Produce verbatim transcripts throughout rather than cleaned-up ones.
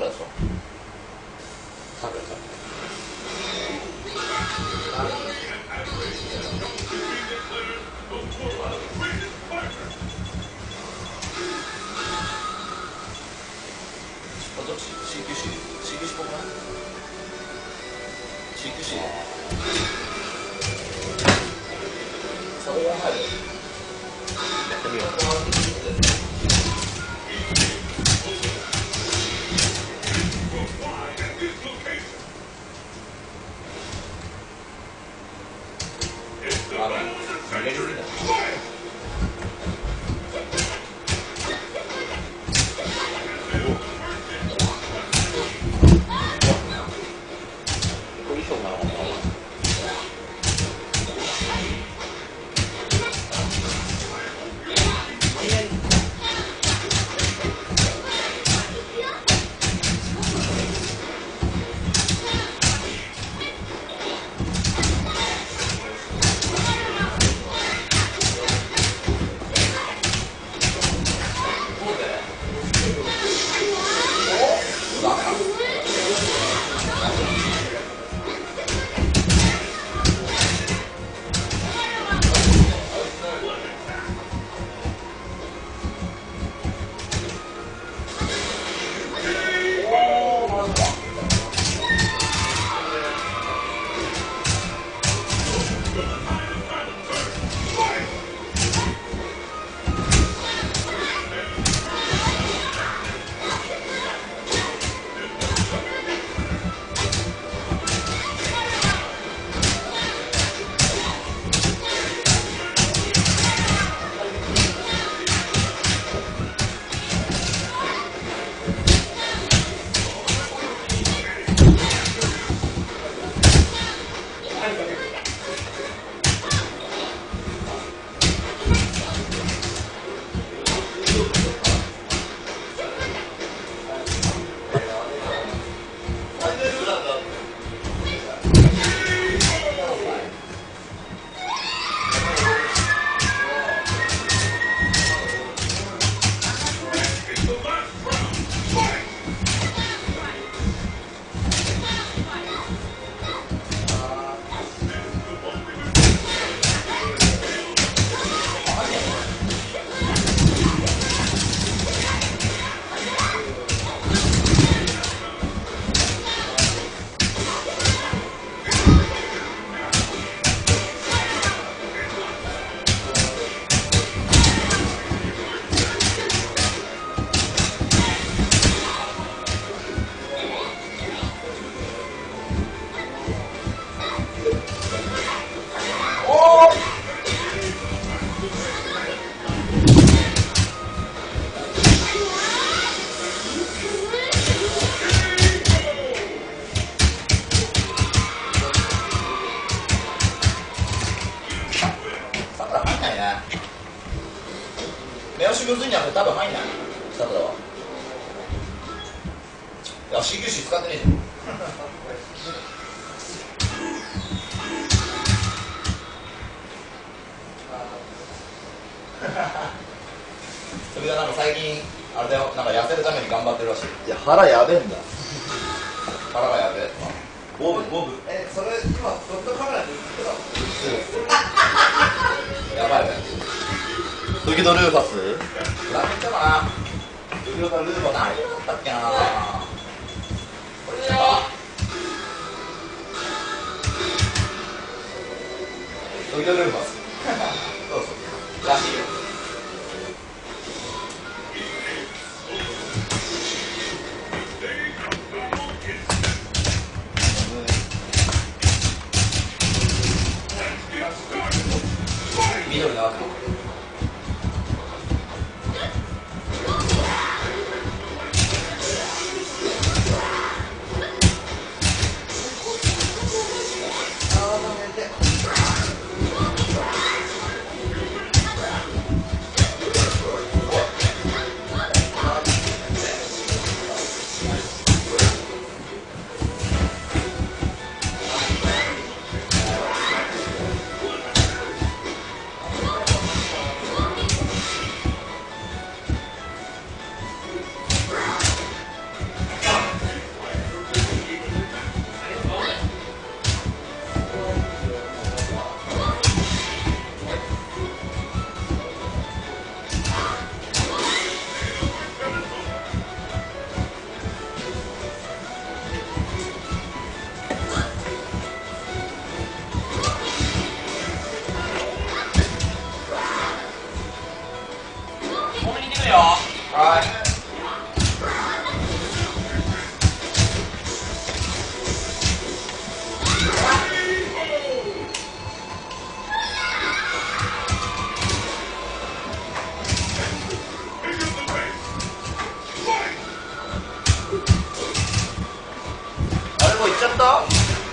らでしょ。さくらちゃん。あ、どっち ?シーキューシー。シーキューシー っぽくない？ シーキューシー。サブが入る。やってみよう。あの、逃げすぎだ。目押しむずいんじゃなくて多分入んない。下からは。いや、シーキューシー 使ってねえじゃん。それがなんか最近あれだよ、なんか痩せるために頑張ってるらしい。 いや、腹やべえんだ。 腹がやべえ。 ボブボブ。 え、それ今ドットカメラで映ってたの？やばいね。 ドキドルーファス。 何言ったかな。ドキドルーファス何だったっけな。これだよ。ドキドルーファス。そうそう。らしいよ。緑の赤。 よ。はい。あれもう行っちゃった？行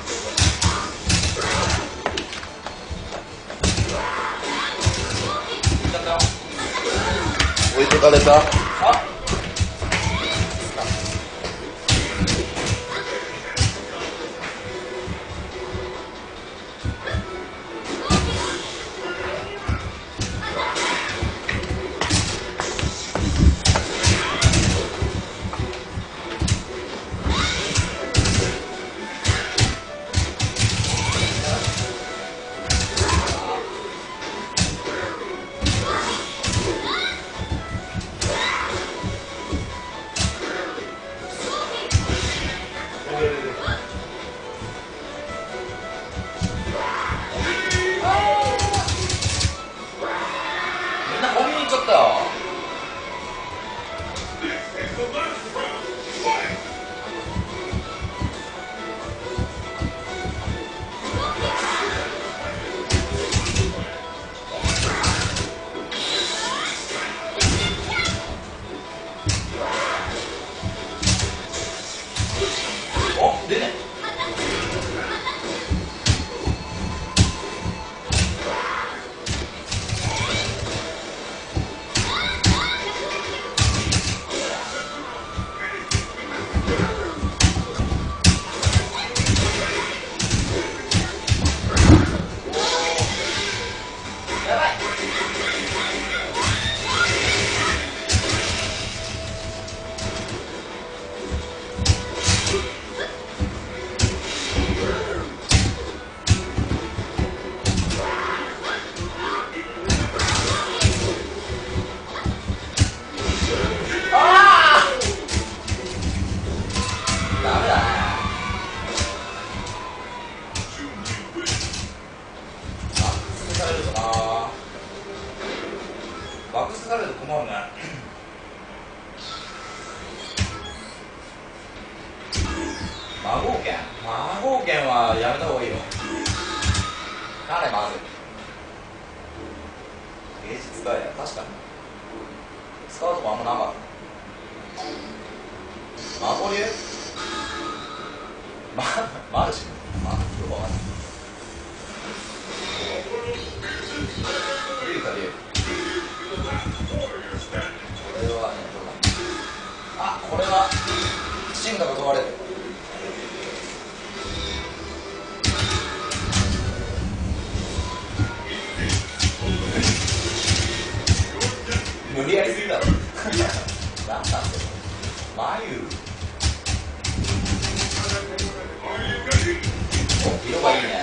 っちゃったよ。 置いてかれた。 あ。みんなコンビニ行っちゃったよ。お、出ね。やばい。ああ。ダメだね。バックスされるとな。バックスされると困るね。魔法剣魔法剣はやめた方がいいよ。彼まずい。芸術家や。確かに使うとこあんまなかった。魔法流ママルチまあよくわかんない。竜か竜。これはね、どうだ。あ、これは進化が問われる。無理やりすぎだろ。なんだって眉。お、色がいいね。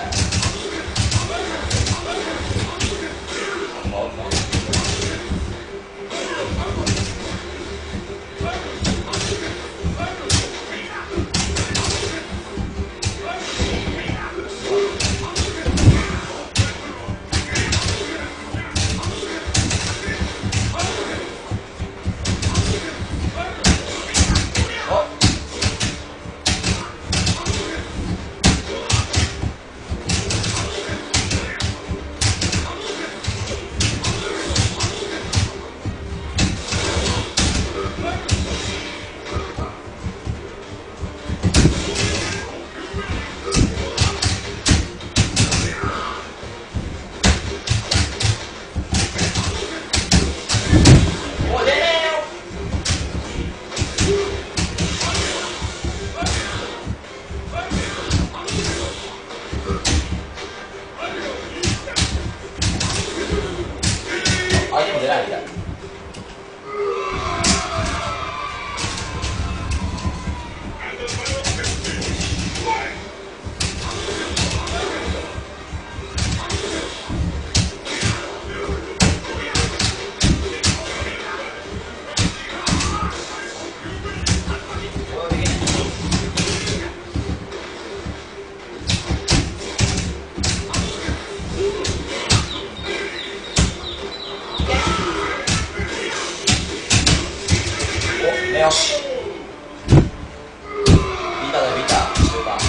よ。ビタだよビタ。中盤。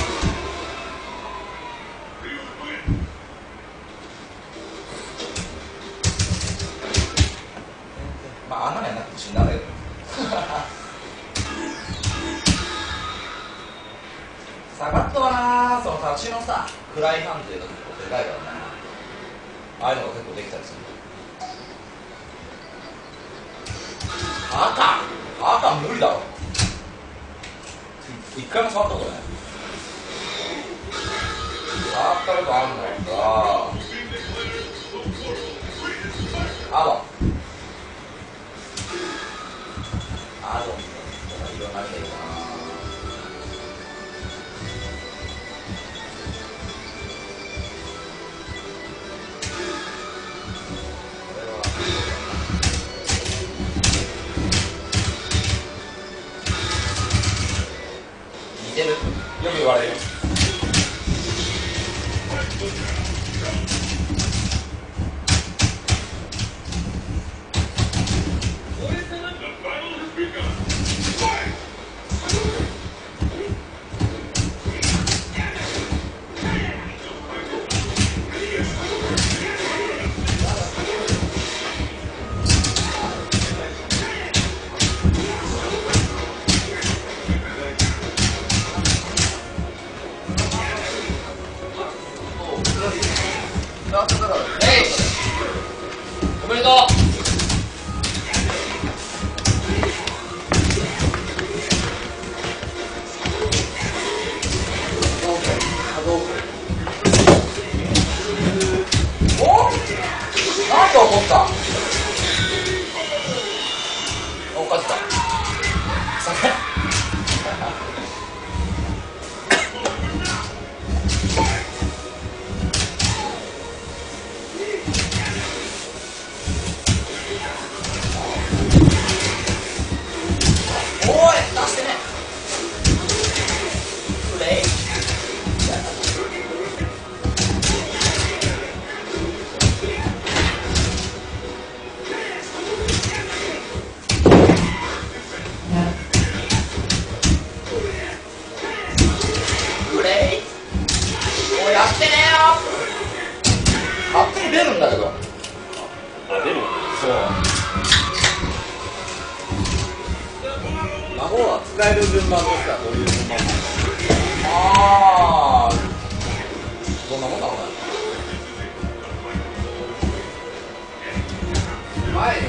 まああんなのやんなくても死んだんだけど。サガットはな、その立ちのさフライ判定が結構でかいからね。ああいうのが結構できたりする。赤赤無理だろ。一回も触ったことない。触ったことあんのか。アドンアドンとかいろんな見てるかな。似てる。よく言われる。おめでとう。お？なんで怒った？おかしかった。やってねよ。勝手に出るんだけど。 あ、出る。 そう。 魔法は使える順番としてはどういう順番なの？ ああ。どんなもんだろうね。 前に